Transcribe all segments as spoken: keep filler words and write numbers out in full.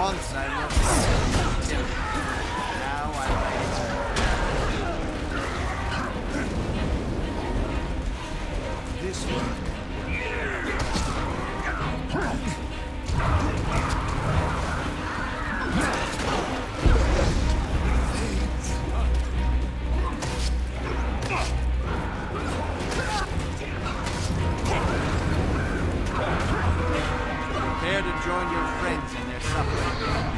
Once I looked at now I return. This one. Prepare to join your friends in their suffering.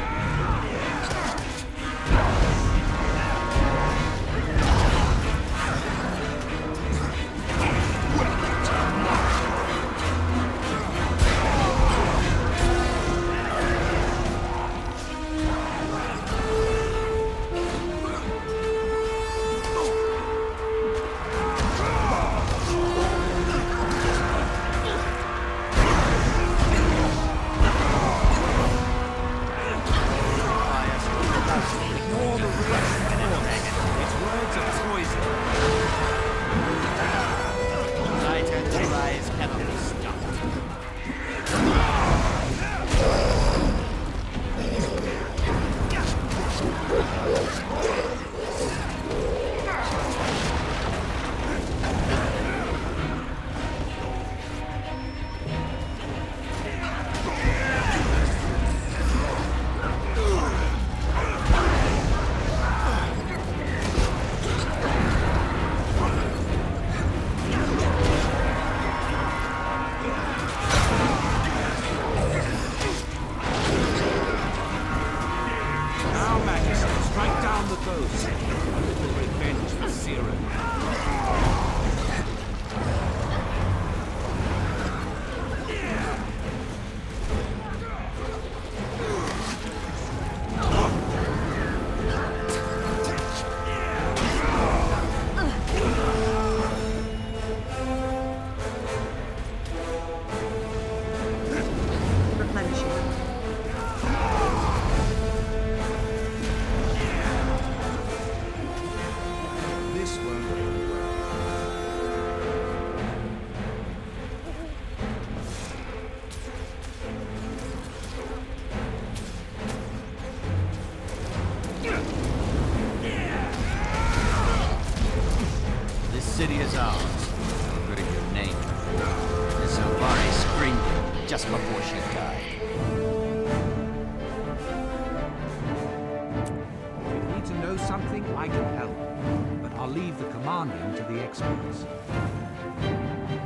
City is ours. Good of your name. The Silvari screamed it just before she died. If you need to know something, I can help. But I'll leave the commanding to the experts.